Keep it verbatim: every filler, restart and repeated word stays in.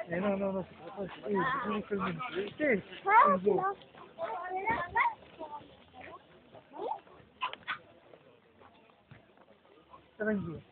Eh, no, no, no. Eh, non fermi. Che? Sarà in giù.